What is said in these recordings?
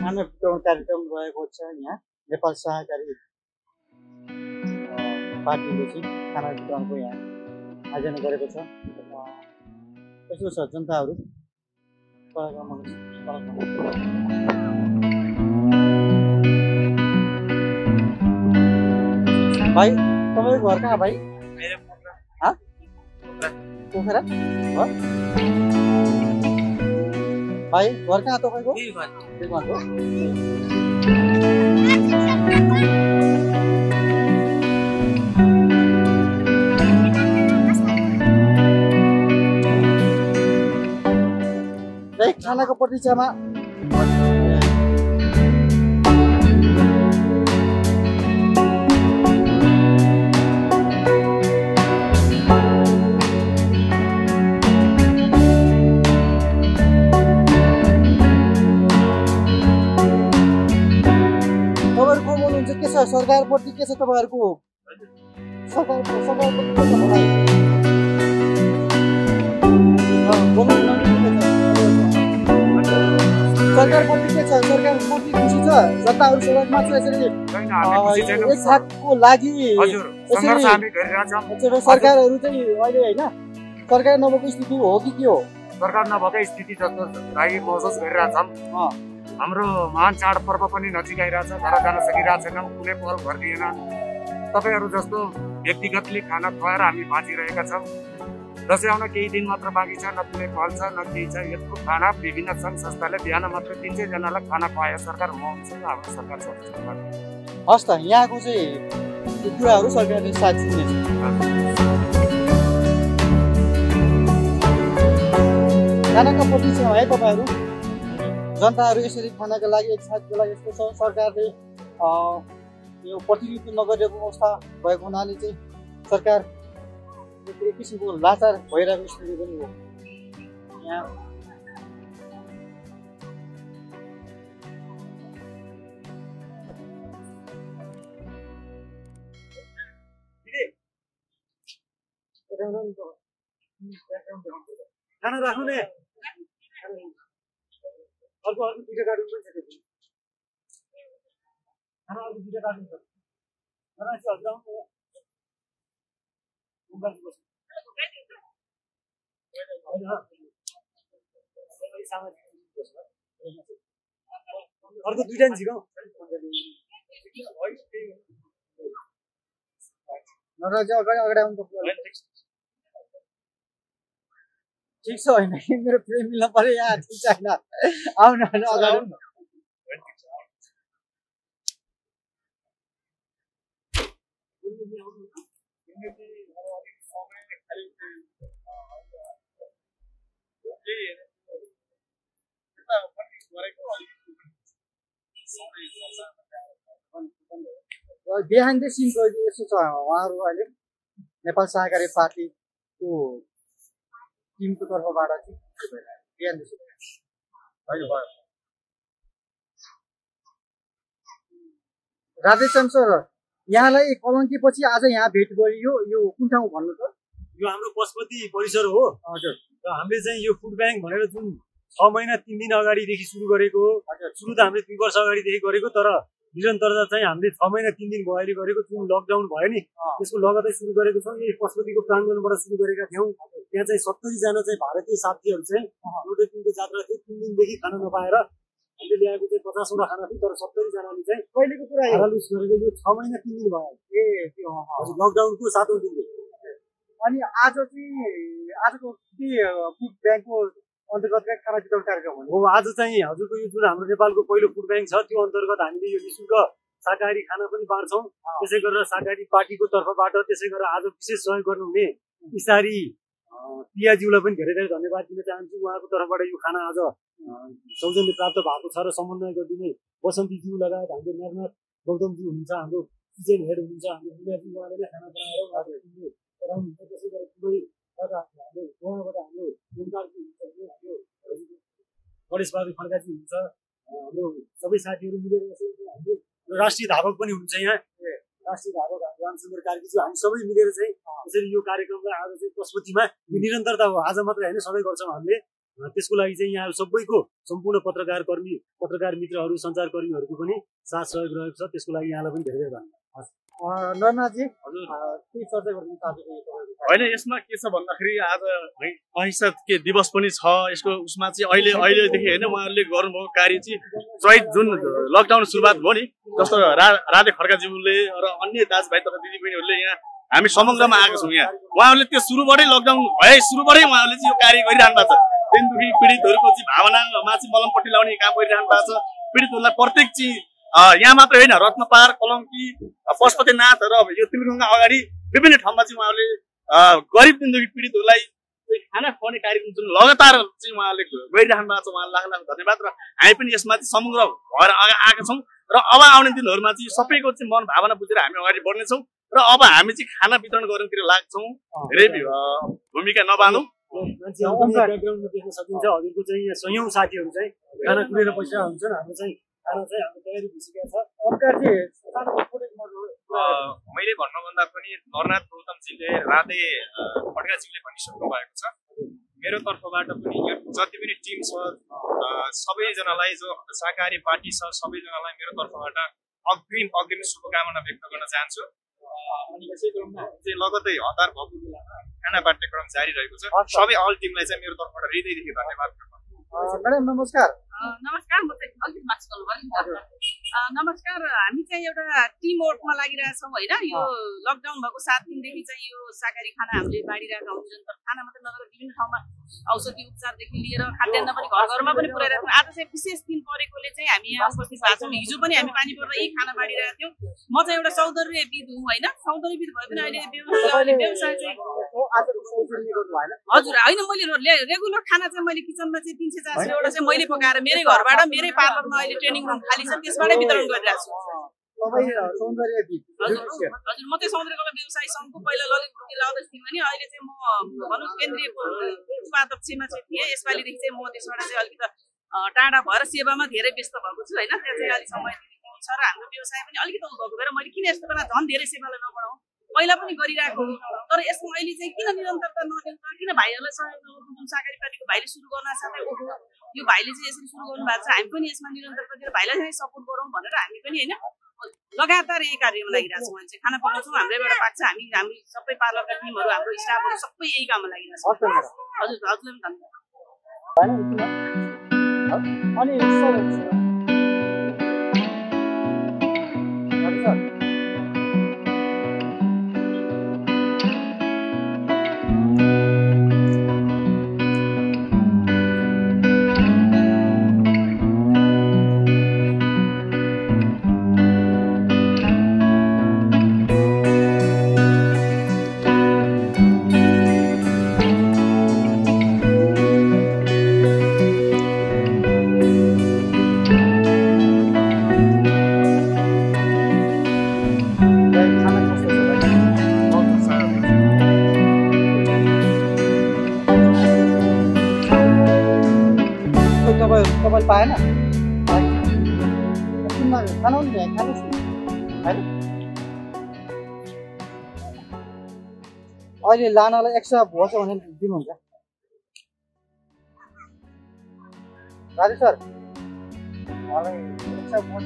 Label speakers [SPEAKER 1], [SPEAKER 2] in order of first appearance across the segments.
[SPEAKER 1] खाना वितरण कार्यक्रम रहेको छ। यहाँ नेपाल सहकारी पार्टीले चाहिँ खाना वितरणको यहाँ आयोजना गरेको छ। यसो छ जनताहरू भाइ तपाईँको घर कहाँ भाइ? पोखरा भाइ घर कहाँ तपाईँको? खानाको प्रतीक्षामा के छ सरकारप्रति के छ तपाईहरुको सरकारप्रति के छ भनाइ? सरकारप्रति के छ? सरकारप्रति खुसी छ? जनताहरु सडकमा छ यसरी एक साथको लागि सङ्घर्ष हामी गरिरहेछौँ। सरकारहरु चाहिँ अहिले हैन सरकार नभएको स्थिति हो कि के हो?
[SPEAKER 2] सरकार नभएकै स्थिति जस्तो लागि महसुस गरिरहेछौँ। हाम्रो महान चाडपर्व पनि नजिक आइरहेछ, घर जान सकिरहेको छैनौँ, कुनै पहल गरिदिएन। तपाईँहरू जस्तो व्यक्तिगतले खाना खुवाएर हामी बाँचिरहेका छौँ। दसैँ आउन केही दिन मात्र बाँकी छ, न कुनै पहल छ न केही छ। यत्रो खाना विभिन्न सङ्घ संस्थाले बिहान मात्र 300 जनालाई खाना खुवायो सरकार। म हाम्रो सरकार छ।
[SPEAKER 1] हस् त यहाँको चाहिँ यो कुराहरू सरकारले साथ दिनेछ। खानाको प्रतीक्षामा है तपाईँहरू जनताहरू यसरी खानाको लागि एक साथको लागि यस्तो छ। सरकारले यो प्रतिनिधित्व नगरेको अवस्था भएको हुनाले चाहिँ सरकार एक किसिमको लाचार भइरहेको स्थिति पनि हो। यहाँ खाना राख्नु ने अर्को दुईटा कार्टुन पनि छ। त्यो खाना अर्को दुईटा कार्टुन छ। खाना चाहिँ हजुर अर्को दुईटा नि झिकाउ नगरा चाहिँ अगाडि आउनु पर्छ। ठिक छ होइन मेरो प्रेम मिल्न पर्यो यहाँ। ठिक छैन आउनु अगाडि बिहान चाहिँ सिनको यस्तो छ। उहाँहरू अहिले नेपाल सहकारी पार्टीको टिमको तर्फबाट चाहिँ राधेश्याम सर यहाँलाई कलङ्कीपछि आज यहाँ भेट गरियो। यो कुन ठाउँ भन्नु त?
[SPEAKER 3] यो हाम्रो पशुपति परिसर हो।
[SPEAKER 1] हजुर।
[SPEAKER 3] र हामीले चाहिँ यो फुड ब्याङ्क भनेर जुन 6 महिना 3 दिन अगाडिदेखि सुरु गरेको। सुरु त हामीले 2 वर्ष अगाडिदेखि गरेको, तर निरन्तरता चाहिँ हामीले 6 महिना 3 दिन भयो अहिले गरेको। जुन लकडाउन भयो नि त्यसको लगतै सुरु गरेको छौँ। यही पशुपतिको प्राङ्गणबाट सुरु गरेका थियौँ। त्यहाँ चाहिँ 70 जना चाहिँ भारतीय साथीहरू चाहिँ एउटा दिनको जात्रा थियो। 3 दिनदेखि खाना नपाएर हामीले ल्याएको चाहिँ 50 वटा खाना थियो, तर 70 जनाले चाहिँ
[SPEAKER 1] कहिलेको कुरा
[SPEAKER 3] हारालुस गरेको। यो 6 महिना 3 दिन भयो। हजुर लकडाउनको 7औं दिन।
[SPEAKER 1] अनि आज चाहिँ आजको फुड ब्याङ्कको अन्तर्गतका खाना वितरण कार्यक्रम
[SPEAKER 3] हो। आज चाहिँ हजुरको यो जुन हाम्रो नेपालको पहिलो फुड ब्याङ्क छ त्यो अन्तर्गत हामीले यो निःशुल्क शाकाहारी खाना पनि बाँड्छौँ। त्यसै गरेर शाकाहारी पार्टीको तर्फबाट त्यसै गरेर आज विशेष सहयोग गर्नुहुने इसारी पियाज्यूलाई पनि धेरै धेरै धन्यवाद दिन चाहन्छु। उहाँको तर्फबाट यो खाना आज सौजन्य प्राप्त भएको छ र समन्वय गरिदिने बसन्तीज्यू लगायत हाम्रो नरनाथ गौतमज्यू हुनुहुन्छ, हाम्रो किचन हेड हुनुहुन्छ, हाम्रो मिनाज्यू, उहाँले नै खाना बनाएर गराउनुहुन्छ। त्यसै गरेर दुवैबाट हाम्रो उहाँबाट हाम्रो गुणकारजी हुनुहुन्छ, हाम्रो गणेश बहादुर खड्काजी हुनुहुन्छ, हाम्रो सबै साथीहरू मिलेर हाम्रो राष्ट्रिय धावक पनि हुनुहुन्छ। यहाँ राष्ट्रिय धावक रामचन्द्र कार्कीजी, हामी सबै मिलेर चाहिँ यसरी यो कार्यक्रमलाई आज चाहिँ पशुपतिमा निरन्तरता हो। आज मात्रै होइन सधैँ गर्छौँ हामीले। त्यसको लागि चाहिँ यहाँ सबैको सम्पूर्ण पत्रकार मित्रहरू सञ्चारकर्मीहरूको पनि साथ सहयोग रहेको छ। त्यसको लागि यहाँलाई पनि धेरै धेरै धन्यवाद।
[SPEAKER 1] नरनाथजी हजुर के चर्चा गर्नु चाहनुहुन्छ?
[SPEAKER 4] होइन, यसमा के छ भन्दाखेरि आज अहिंसा के दिवस पनि छ। यसको उसमा चाहिँ अहिलेदेखि होइन उहाँहरूले गर्नुभएको कार्य चाहिँ चैत जुन लकडाउन सुरुवात भयो नि, जस्तो राधे खड्काज्यूले र अन्य दाजुभाइ तथा दिदीबहिनीहरूले यहाँ हामी समग्रमा आएको छौँ। यहाँ उहाँहरूले त्यो सुरुबाटै लकडाउन भए सुरुबाटै उहाँहरूले चाहिँ यो कार्य गरिरहनु भएको छ। दिनदुखी पीडितहरूको चाहिँ भावनामा चाहिँ मलमपट्टि लाउने काम गरिरहनु भएको छ। पीडितहरूलाई प्रत्येक चाहिँ यहाँ मात्र होइन, रत्नपार, कलङ्की, पशुपतिनाथ र यो तिलगङ्गा अगाडि विभिन्न ठाउँमा चाहिँ उहाँहरूले गरिब दिनदुखी पीडितहरूलाई खाना खुवाउने कार्यक्रम जुन लगातार चाहिँ उहाँले गरिराख्नु भएको छ। उहाँलाई लाख लाख धन्यवाद। र हामी पनि यसमा चाहिँ समग्र भएर आएका छौँ र अब आउने दिनहरूमा चाहिँ सबैको चाहिँ मन भावना बुझेर हामी अगाडि बढ्नेछौँ र अब हामी चाहिँ खाना वितरण गर्नेतिर लाग्छौँ। धेरै भूमिका नबाँधौँ।
[SPEAKER 3] ब्याकग्राउन्डमा देख्न सकिन्छ हजुरको चाहिँ यहाँ सयौँ साथीहरू चाहिँ खाना कुरेर बसिरहेको हुन्छन्। हाम्रो चाहिँ खाना चाहिँ हाम्रो तयारी भइसकेको छ।
[SPEAKER 5] मैले भन्नुभन्दा पनि नरनाथ गौतमजीले राधे खड्काजीले पनि सोध्नु भएको छ। मेरो तर्फबाट पनि यो जति पनि टिम छ सबैजनालाई, जो सहकारी पार्टी छ सबैजनालाई मेरो तर्फबाट अग्रिम शुभकामना व्यक्त गर्न चाहन्छु। अनि यसै क्रममा चाहिँ लगत्तै हतार भएको बेलामा खाना बाँड्ने क्रम जारी रहेको छ। सबै अल टिमलाई चाहिँ मेरो तर्फबाट हृदयदेखि धन्यवाद।
[SPEAKER 1] म्याडम नमस्कार।
[SPEAKER 6] नमस्कार, म चाहिँ अलिकति माथि चल्नुभयो। नमस्कार, हामी चाहिँ एउटा टिम वर्कमा लागिरहेछौँ होइन। यो लकडाउन भएको 7 दिनदेखि चाहिँ यो शाकाहारी खाना हामीले बाँडिरहेका हुन्छौँ। निरन्तर खाना मात्रै नगरेर विभिन्न ठाउँमा औषधि उपचारदेखि लिएर खाद्यान्न पनि घर घरमा पनि पुऱ्याइरहेको छौँ। आज चाहिँ विशेष दिन परेकोले चाहिँ हामी यहाँ उपस्थित भएको छौँ। हिजो पनि हामी पानी पर्दा यही खाना बाँडिरहेका थियौँ। म चाहिँ एउटा सौन्दर्यविद हुँ होइन। सौन्दर्यविद भए पनि अहिले व्यवसाय चाहिँ हजुर होइन, मैले रेगुलर खाना चाहिँ मैले किचनमा चाहिँ 300-400 एउटा चाहिँ मैले पकाएर मेरै घरबाट मेरै पार्लरमा अहिले ट्रेनिङ रुम खाली छ त्यसबाटै वितरण गरिरहेको छु। हजुर, म चाहिँ सौन्दर्यकला व्यवसाय सङ्घको पहिला ललितपुर जिल्ला अध्यक्ष थिएँ भने अहिले चाहिँ म भनौँ केन्द्रीय उपाध्यक्षमा चाहिँ थिएँ। यसपालिदेखि चाहिँ म त्यसबाट चाहिँ अलिकति टाढा भएर सेवामा धेरै व्यस्त भएको छु होइन। त्यहाँ चाहिँ अलिक समय दिनु छ र हाम्रो व्यवसाय पनि अलिकति भएको भएर मैले किन यस्तो बेला झन् धेरै सेवालाई नबढाउँ, पहिला पनि गरिरहेको। तर यसमा अहिले चाहिँ किन निरन्तरता नदिउँ त? किन भाइहरूलाई सहयोग नगर्नु? जुन सहकारी पार्टीको भाइले सुरु गर्न साथै यो भाइले चाहिँ यसरी सुरु गर्नु भएको छ, हामी पनि यसमा निरन्तरता दिएर भाइलाई चाहिँ सपोर्ट गरौँ भनेर हामी पनि होइन लगातार यही कार्यमा लागिरहेको छौँ। चाहिँ खाना पकाउँछौँ, हाम्रैबाट पाक्छ। हामी सबै पार्लरका टिमहरू, हाम्रो स्टाफहरू सबै यही काममा लागिरहेको छौँ। हजुर, हजुरलाई पनि धन्यवाद। तपाईँले पाएन खाना पनि भ्याइ खानुहोस् होइन। अहिले लानालाई एक्स्ट्रा भोज भने दिनुहुन्छ राजु सर? मलाई एक्स्ट्रा भोज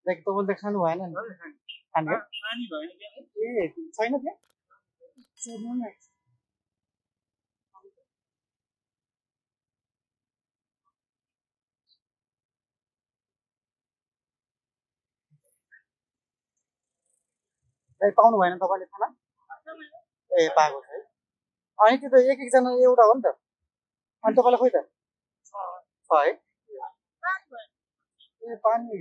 [SPEAKER 1] लाइक तपाईँले त खानु भएन नि खानु
[SPEAKER 4] पानी भएन क्या
[SPEAKER 1] ए छैन क्या लाइक पाउनु भएन तपाईँले खाना ए पाएको छ है अनि त्यो त एक एकजना एउटा हो नि त अनि तपाईँलाई खोइ त छ है ए पानी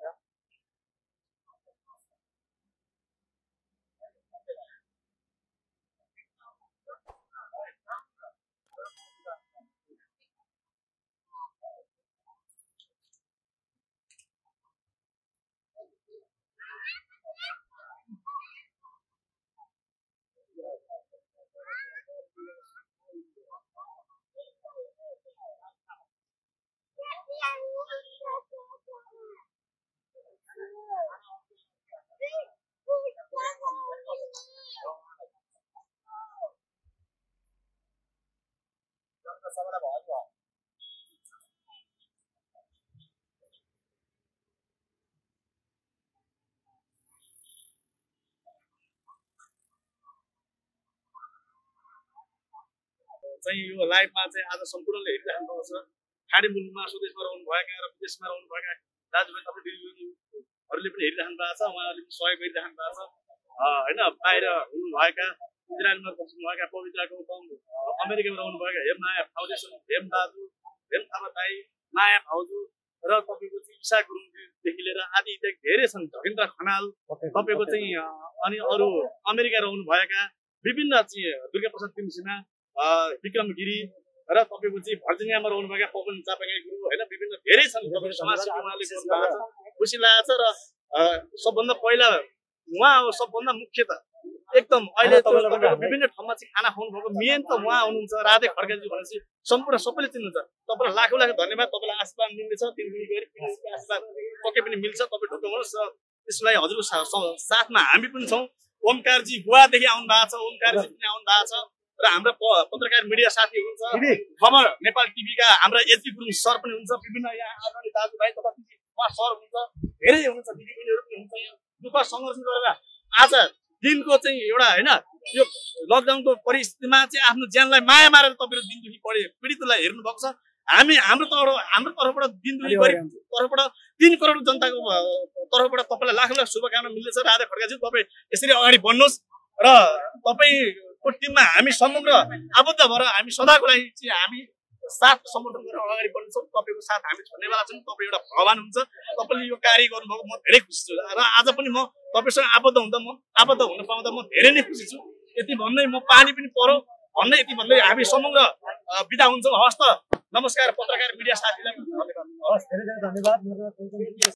[SPEAKER 4] चाहिँ यो लाइभमा चाहिँ आज सम्पूर्णले हेरिराख्नु भएको छ। खाडी मुलुकमा स्वदेशमा रहनुभएका र विदेशमा रहनुभएका दाजुभाइ तपाईँ दिदीबहिनीहरूले पनि हेरिराख्नु भएको छ, उहाँहरूले पनि सहयोग गरिराख्नु भएको छ होइन। बाहिर हुनुभएका इजरायलमा बस्नुभएका पवित्र गौतम, अमेरिकामा रहनुभएका हेम माया फाउन्डेसन, हेम दाजु, हेम थापा दाई, माया भाउजू र तपाईँको चाहिँ इसा गुरुङदेखि लिएर आदि इत्यादि धेरै छन्। धर्मेन्द्र खनाल तपाईँको चाहिँ अनि अरू अमेरिका रहनुभएका विभिन्न चाहिँ दुर्गा प्रसाद तिमसिना, विक्रम गिरी र तपाईँको चाहिँ भर्जिनियामा रहनुभएका पवन चापागाई गुरु होइन, विभिन्न धेरै छन्। तपाईँको समाजसेवा उहाँले गर्नुभएको छ, खुसी लागेको छ। र सबभन्दा पहिला उहाँ हो, सबभन्दा मुख्य त एकदम अहिले विभिन्न ठाउँमा चाहिँ खाना खुवाउनु भएको मेन त उहाँ हुनुहुन्छ। राधे खड्काजी भनेपछि सम्पूर्ण सबैले चिन्नुहुन्छ। तपाईँलाई लाखौँ लाख धन्यवाद। तपाईँलाई आशीर्वाद मिल्नेछ, तिनगुणी गरी आशीर्वाद पक्कै पनि मिल्छ। तपाईँ ढुक्क हुनुहोस् र त्यसलाई हजुरको साथमा हामी पनि छौँ। ओमकारजी गोवादेखि आउनु भएको छ, ओमकारजी पनि आउनु भएको छ र हाम्रा पत्रकार मिडिया साथी हुनुहुन्छ, खबर नेपाल टिभीका हाम्रा एचपी गुरुङ सर पनि हुनुहुन्छ, विभिन्न यहाँ आदरणीय दाजुभाइ तथा उहाँ सर हुनुहुन्छ, धेरै हुनुहुन्छ, दिदीबहिनीहरू पनि हुनुहुन्छ। यहाँ दुःख सङ्घर्ष गरेर आज दिनको चाहिँ एउटा होइन यो लकडाउनको परिस्थितिमा चाहिँ आफ्नो ज्यानलाई माया मारेर तपाईँहरू दिन दुखी पीडितलाई हेर्नु भएको छ। हाम्रो तर्फबाट दिन दुखी गरिब तर्फबाट 3 करोड जनताको तर्फबाट तपाईँलाई लाख लाख शुभकामना मिल्नेछ। राधे खड्काजी तपाईँ यसरी अगाडि बढ्नुहोस् र तपाईँको टिममा हामी समग्र आबद्ध भएर हामी सदाको लागि चाहिँ हामी साथ समर्थन गरेर अगाडि बढ्छौँ। तपाईँको साथ हामी छोड्नेवाला छौँ। तपाईँ एउटा भगवान हुन्छ। तपाईँले यो कार्य गर्नुभएको म धेरै खुसी छु र आज पनि म तपाईँसँग आबद्ध हुन पाउँदा म धेरै नै खुसी छु। यति भन्दै म पानी पनि परो भन्दै यति भन्दै हामी समग्र बिदा हुन्छौँ। हवस् त, नमस्कार। पत्रकार मिडिया साथीलाई पनि धन्यवाद।
[SPEAKER 3] धेरै धेरै धन्यवाद।